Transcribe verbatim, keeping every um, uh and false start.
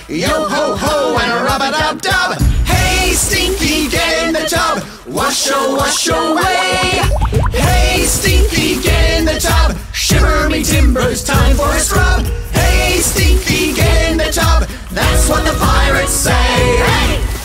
Yo ho ho and a rub-a-dub-dub. Hey Stinky, get in the tub. Wash oh wash oh